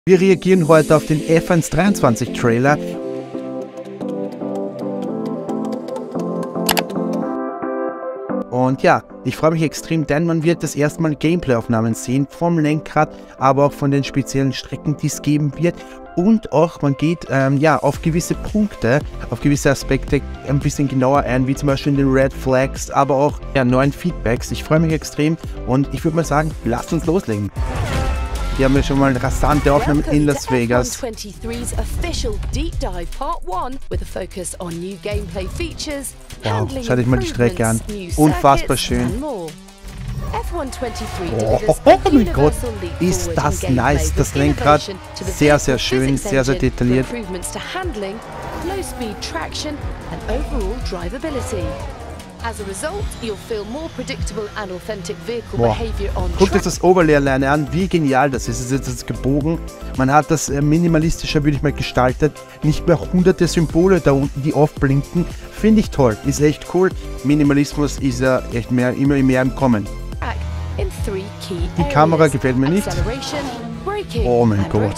Wir reagieren heute auf den F1 Trailer. Und ja, ich freue mich extrem, denn man wird das erste Mal Gameplay-Aufnahmen sehen vom Lenkrad, aber auch von den speziellen Strecken, die es geben wird. Und auch man geht ja, auf gewisse Punkte, auf gewisse Aspekte ein bisschen genauer ein, wie zum Beispiel in den Red Flags, aber auch ja, neuen Feedbacks. Ich freue mich extrem und ich würde mal sagen, lasst uns loslegen. Hier haben wir schon mal rasante Aufnahmen in Las Vegas. Wow, schaut euch mal die Strecke an. Unfassbar schön. Oh mein Gott, ist das nice. Das Lenkrad sehr, sehr schön, sehr, sehr detailliert. Boah. Guckt euch das Overlay alleine an, wie genial das ist. Es ist jetzt gebogen. Man hat das minimalistischer, würde ich mal, gestaltet. Nicht mehr hunderte Symbole da unten, die aufblinken. Finde ich toll. Ist echt cool. Minimalismus ist ja echt immer mehr im Kommen. Die Kamera gefällt mir nicht. Oh mein Gott.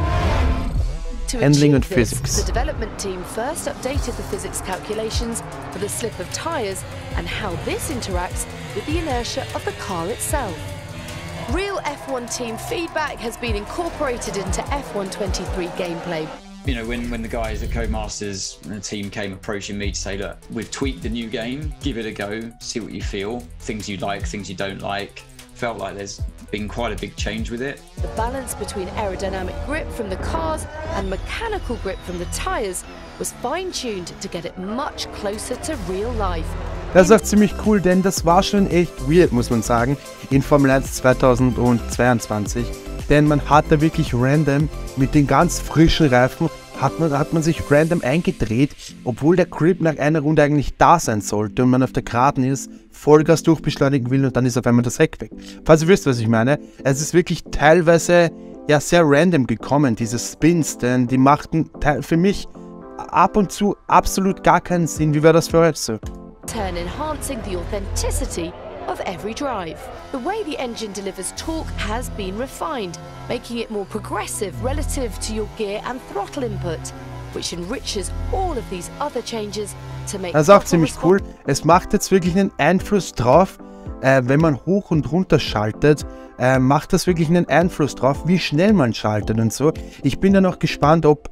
Handling and physics. The development team first updated the physics calculations for the slip of tires and how this interacts with the inertia of the car itself. Real F1 team feedback has been incorporated into F1 23 gameplay. You know, when the guys at Codemasters and the team came approaching me to say, look, we've tweaked the new game, give it a go, see what you feel, things you like, things you don't like. Felt like there's been quite a big change with it. The balance between aerodynamic grip from the cars and mechanical grip from the tires was fine-tuned to get it much closer to real life. Das ist auch ziemlich cool, denn das war schon echt weird, muss man sagen, in Formel 1 2022. Denn man hat da wirklich random mit den ganz frischen Reifen hat man sich random eingedreht, obwohl der Grip nach einer Runde eigentlich da sein sollte und man auf der Geraden ist, Vollgas durchbeschleunigen will und dann ist auf einmal das Heck weg. Falls ihr wisst, was ich meine, es ist wirklich teilweise ja sehr random gekommen, diese Spins, denn die machten für mich ab und zu absolut gar keinen Sinn. Wie wäre das für euch so? Turn enhancing the authenticity of every drive. The way the engine delivers torque has been refined, making it more progressive relative to your gear and throttle input, which enriches all of these other changes to make. Das ist auch ziemlich cool. Es macht jetzt wirklich einen Einfluss drauf, wenn man hoch und runter schaltet, macht das wirklich einen Einfluss drauf, wie schnell man schaltet und so. Ich bin dann noch gespannt, ob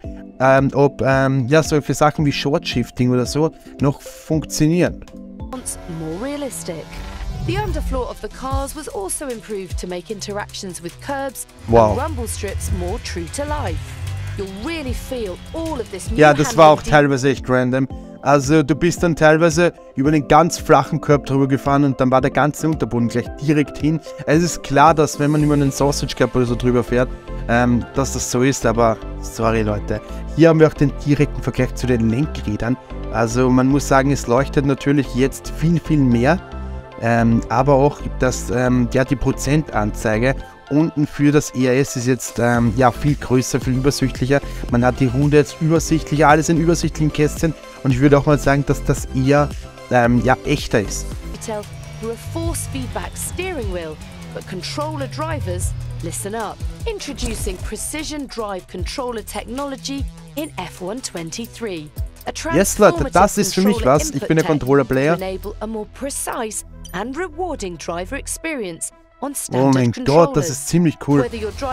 ja, solche Sachen wie Short Shifting oder so noch funktionieren. More realistic. The underfloor of the cars was also improved to make interactions with curbs and rumble strips more true to life. You'll really feel all of this new. Ja, das war auch teilweise echt random. Also du bist dann teilweise über den ganz flachen Curb drüber gefahren und dann war der ganze Unterboden gleich direkt hin. Es ist klar, dass wenn man über einen Sausage Curb oder so drüber fährt, dass das so ist, aber sorry Leute. Hier haben wir auch den direkten Vergleich zu den Lenkrädern. Also man muss sagen, es leuchtet natürlich jetzt viel, viel mehr. Aber auch ja, die Prozentanzeige unten für das ERS ist jetzt ja, viel größer, viel übersichtlicher. Man hat die Runde jetzt übersichtlicher, alles in übersichtlichen Kästchen und ich würde auch mal sagen, dass das eher ja, echter ist. Listen up. Introducing Precision Drive Controller Technology in F1 23. Yes, Leute, das ist für mich was. Ich bin ein Controller-Player. Oh mein Gott, das ist ziemlich cool.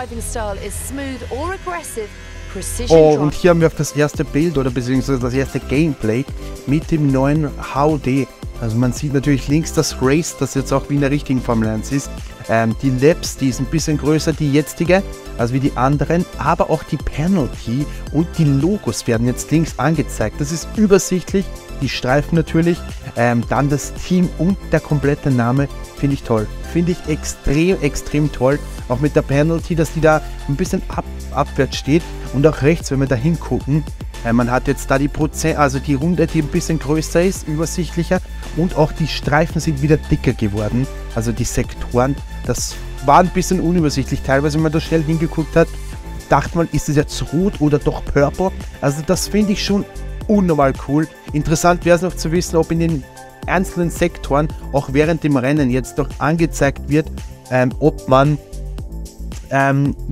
Oh, und hier haben wir auch das erste Bild oder beziehungsweise das erste Gameplay mit dem neuen HUD. Also man sieht natürlich links das Race, das jetzt auch wie in der richtigen Formel 1 ist. Die Laps, die ist ein bisschen größer, die jetzige, also wie die anderen, aber auch die Penalty und die Logos werden jetzt links angezeigt. Das ist übersichtlich, die Streifen natürlich, dann das Team und der komplette Name, finde ich toll. Finde ich extrem, extrem toll. Auch mit der Penalty, dass die da ein bisschen abwärts steht und auch rechts, wenn wir da hingucken, man hat jetzt da die also die Runde, die ein bisschen größer ist, übersichtlicher und auch die Streifen sind wieder dicker geworden, also die Sektoren. Das war ein bisschen unübersichtlich. Teilweise, wenn man da schnell hingeguckt hat, dachte man, ist es jetzt rot oder doch purple? Also das finde ich schon unnormal cool. Interessant wäre es noch zu wissen, ob in den einzelnen Sektoren auch während dem Rennen jetzt noch angezeigt wird, ob man ja,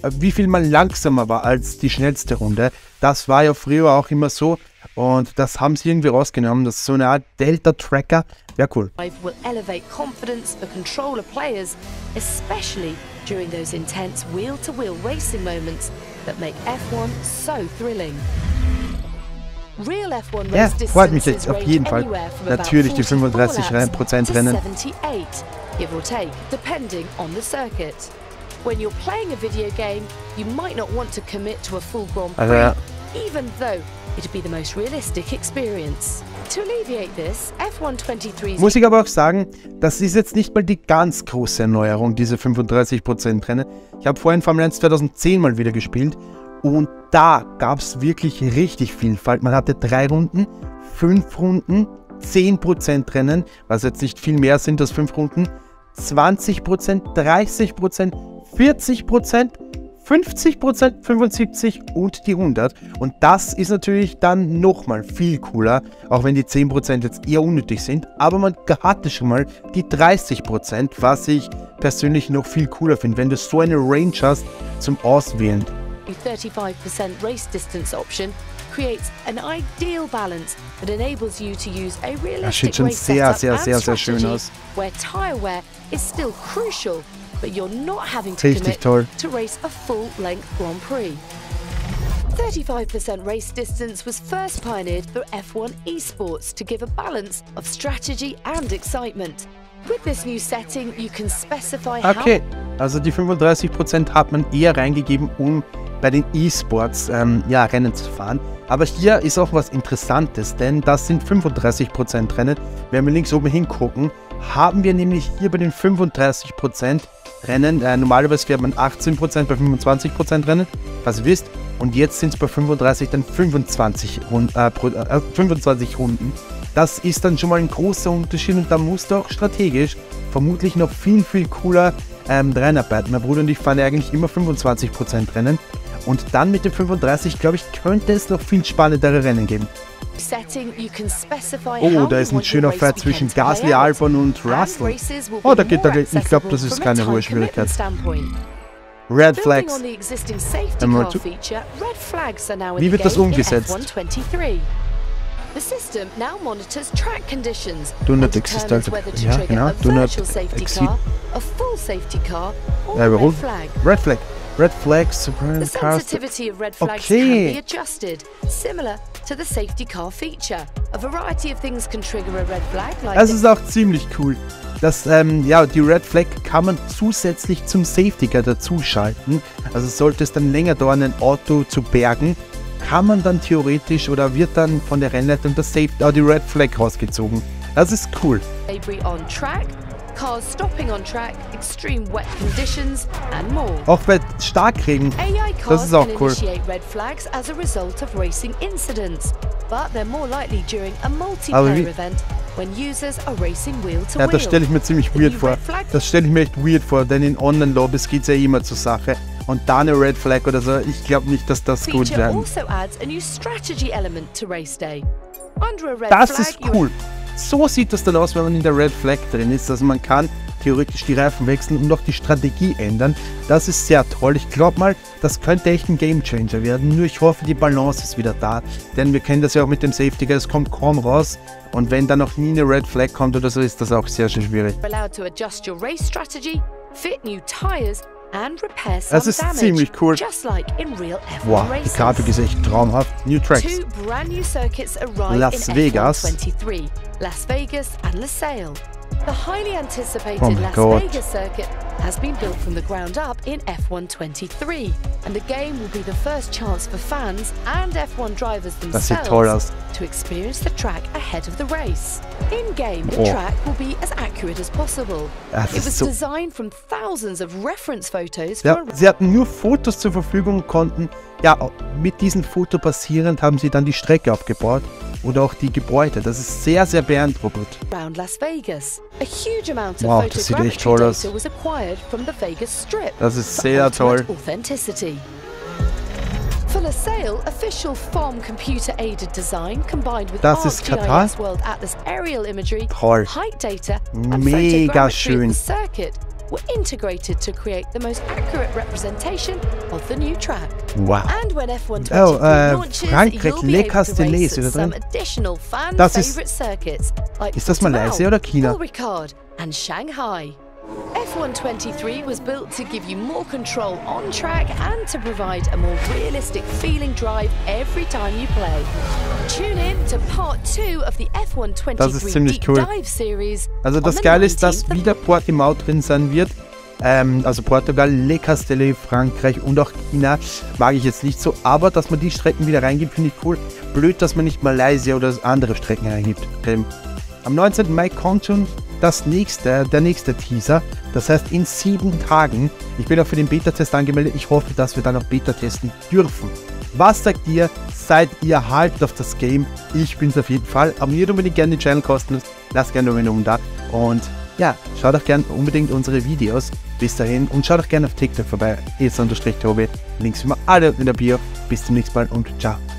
wie viel man langsamer war als die schnellste Runde. Das war ja früher auch immer so und das haben sie irgendwie rausgenommen. Das ist so eine Art Delta-Tracker. Wäre cool. Will elevate confidence for controller players, especially during those intense wheel-to-wheel racing moments that make F1 so thrilling. Real F1 Ja, race freut mich distances jetzt auf range jeden Fall. anywhere from about Natürlich die 44 35% Rennen. to 78, give or take, depending on the circuit. When you're playing a video game, you might not want to commit to a full Grand Prix, Also, ja. even though it'd be the most realistic experience. To alleviate this, F1 23's Muss ich aber auch sagen, das ist jetzt nicht mal die ganz große Erneuerung, diese 35% Rennen. Ich habe vorhin Formel 1 2010 mal wieder gespielt und da gab es wirklich richtig Vielfalt. Man hatte 3 Runden, 5 Runden, 10% Rennen, was jetzt nicht viel mehr sind als 5 Runden, 20%, 30%, 40%, 50%, 75% und die 100. Und das ist natürlich dann nochmal viel cooler, auch wenn die 10% jetzt eher unnötig sind. Aber man hatte schon mal die 30%, was ich persönlich noch viel cooler finde, wenn du so eine Range hast zum Auswählen. 35% race distance option creates an ideal balance that enables you to use a Das realistic sieht schon race sehr, setup sehr, and sehr schön strategy aus. where tire wear is still crucial, but you're not having to Richtig commit toll. to race a full-length Grand Prix. 35% race distance was first pioneered for F1 esports to give a balance of strategy and excitement. With this new setting, you can specify how Okay, also die 35% hat man eher reingegeben, um bei den E-Sports Rennen zu fahren. Aber hier ist auch was Interessantes, denn das sind 35% Rennen. Wenn wir links oben hingucken, haben wir nämlich hier bei den 35% Rennen, normalerweise fährt man 18% bei 25% Rennen, was ihr wisst, und jetzt sind es bei 35 dann 25 Runden. Das ist dann schon mal ein großer Unterschied und da musst du auch strategisch vermutlich noch viel, viel cooler reinarbeiten. Mein Bruder und ich fahren ja eigentlich immer 25% Rennen und dann mit dem 35, glaube ich, könnte es noch viel spannendere Rennen geben. Oh, da ist ein schöner Fight zwischen Gasly, Albon und Russell. Oh, da geht ich glaube, das ist keine hohe Schwierigkeit. Red Flags. Wie wird das umgesetzt? Do not exceed. Ja, genau. Do not exceed. Red Flag. Red Flags, The sensitivity of red flags can be adjusted, similar to the safety car feature. A variety of things can trigger a red flag, like das ist auch ziemlich cool. Das, ja, die Red Flag kann man zusätzlich zum Safety Car dazuschalten. Also sollte es dann länger dauern, ein Auto zu bergen, kann man dann theoretisch oder wird dann von der Rennleitung die Red Flag rausgezogen. Das ist cool. on track, cars stopping on track, extreme wet conditions and more. Auch bei Starkregen, AI das cars ist auch can cool. initiate red flags as a result of racing incidents, but they're more likely during a Aber multiplayer wie- event when users are racing wheel to Ja, wheel. das stelle ich mir ziemlich weird vor. Das stelle ich mir echt weird vor, denn in Online-Lobbys geht es ja immer zur Sache. Und da eine Red Flag oder so, ich glaube nicht, dass das gut Feature wäre. also adds a new strategy element to race day. Under a red Das flag, ist cool. So sieht das dann aus, wenn man in der Red Flag drin ist. Also man kann theoretisch die Reifen wechseln und noch die Strategie ändern. Das ist sehr toll. Ich glaube mal, das könnte echt ein Gamechanger werden. Nur ich hoffe, die Balance ist wieder da. Denn wir kennen das ja auch mit dem Safety Car, es kommt kaum raus. Und wenn dann noch nie eine Red Flag kommt oder so, ist das auch sehr, sehr schwierig. You're allowed to adjust your race strategy, fit new tires and repair some Das ist damage, ziemlich cool. just like in real F1 Wow, die races. Grafik ist echt traumhaft. New Tracks. Two brand new circuits arrive Las in Vegas. F1 23, Las Vegas and Losail. The highly anticipated Oh my Las God. Vegas circuit has been built from the ground up in F1 23, and the game will be the first chance for fans and F1 drivers Das sieht toll themselves aus. to experience the track ahead of the race. In-game, the Oh. track will be as accurate as possible. Das It ist was so- designed from thousands of reference photos Ja, for a sie hatten nur Fotos zur Verfügung und konnten, ja, mit diesem Foto basierend haben sie dann die Strecke aufgebaut oder auch die Gebäude. Das ist sehr, sehr beeindruckend. around Las Vegas. A huge amount of Wow, das sieht echt toll aus. data was acquired from the Vegas Strip. Das ist for sehr ultimate toll. Authenticity. For Losail, official farm computer-aided design combined with Das ist Katar? ArcGIS World Atlas aerial imagery, Toll. height data, and Mega photogrammetry of schön. the circuit were integrated to create the most accurate representation of the new track. Wow. And when F1 launches, Frankreich, you'll be Le able to Castellet, race at oder some drin? additional fan Das ist- favorite circuits like Ist das Portimao, Malaysia oder China? Paul Ricard and Shanghai. F1 23 was built to give you more control on track and to provide a more realistic feeling drive every time you play. Tune in to part 2 of the F1 Das ist 23 ziemlich Deep cool. Dive Series. Also on das the Geile ist, dass 19th of wieder Portimao drin sein wird. Also Portugal, Le Castellet, Frankreich und auch China mag ich jetzt nicht so. Aber dass man die Strecken wieder reingibt, finde ich cool. Blöd, dass man nicht Malaysia oder andere Strecken reingibt. Am 19. Mai kommt schon der nächste Teaser. Das heißt in 7 Tagen. Ich bin auch für den Beta-Test angemeldet. Ich hoffe, dass wir dann auch Beta testen dürfen. Was sagt ihr? Seid ihr hyped auf das Game? Ich bin's auf jeden Fall. Abonniert unbedingt gerne den Channel kostenlos. Lasst gerne einen Daumen da. Und ja, schaut auch gerne unbedingt unsere Videos. Bis dahin und schaut auch gerne auf TikTok vorbei. @Tobi. Links immer alle in der Bio. Bis zum nächsten Mal und ciao.